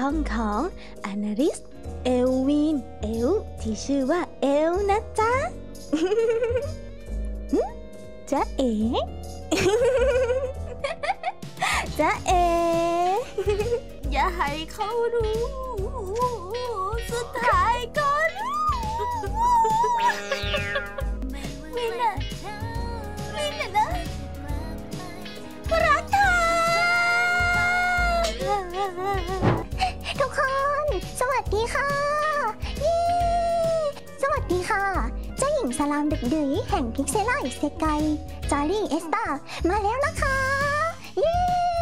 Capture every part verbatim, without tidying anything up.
ช่องของอนาริสเอลวินเอลที่ชื่อว่าเอลนะจ๊ะ จ๊ะเอ๋ จ๊ะเอ๋ อย่าให้เขารู้สุดท้ายก็รู้วินน่ะวินน่ะนะรักเธอทุกคนสวัสดีค่ะเย้สวัสดีค่ะเจ้าหญิงสลามดึกดื๋ยแห่งพิกเซล่าอิเซไกจารี่เอสตามาแล้วนะคะเย้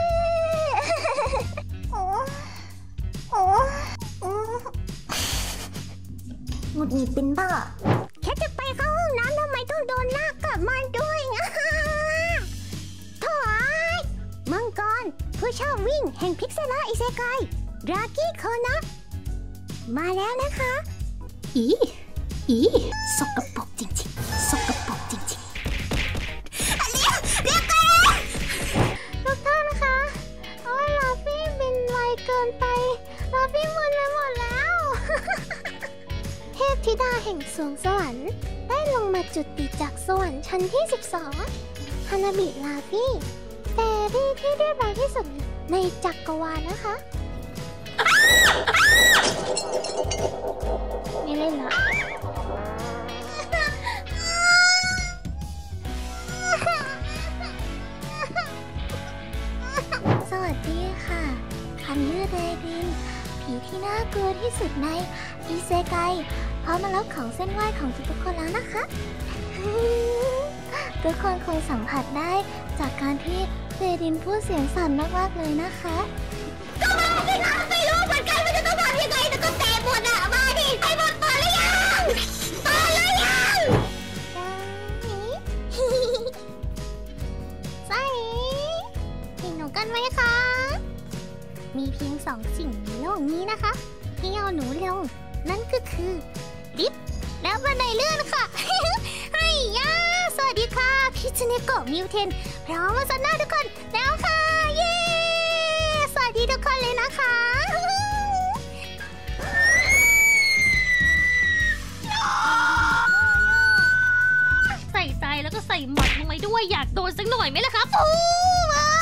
โอ้โอ้หงุดหงิดเป็นบ้าแค่จะไปเข้าห้องน้ำทำไมต้องโดนลากกลับมาด้วยอ่ะโถ่มังกรผู้ชอบวิ่งแห่งพิกเซล่าอิเซไกรากี้โคนะมาแล้วนะคะอีอีสกปรกจริงๆสกปรกจริงๆเรียกเรียกกันทุกท่านคะโอ้ยลาฟี่บินไวเกินไปลาฟี่มึนไปหมดแล้วเทพธิดาแห่งสวงสวรรค์ได้ลงมาจุติจากสวรรค์ชั้นที่สิบสองฮานาบิลาฟี่แฟรี่ที่เรียบร้อยที่สุดในจักรวาลนะคะไม่เล่นละสวัสดีค่ะคันยืดเรดินผีที่น่ากลัวที่สุดในอิเซไกพร้อมมารับของเส้นไหว้ของทุกๆคนแล้วนะคะทุกคนคงสัมผัสได้จากการที่เรดินพูดเสียงสั่นมากๆเลยนะคะก็มาดิค่ะไม่รู้เหมือนกันว่าจะต้องทำยังไงแต่ก็แต่หมดอะมาดิให้หมดเปิดหรือยังเปิดหรือยังใส่เห็นหนูกันไหมคะมีเพียงสองสิ่งในโลกนี้นะคะที่เอาหนูลงนั่นก็คือลิฟต์แล้วบันไดเลื่อนค่ะไอ้ย่าสวัสดีค่ะพี่จูเนโกะมิวเทนพร้อมมาสนหน้าทุกคนแล้วค่ะเย้สวัสดีทุกคนเลยนะคะใส่ใจแล้วก็ใส่หมัดลงไปด้วยอยากโดนสักหน่อยไหมล่ะครับปูมา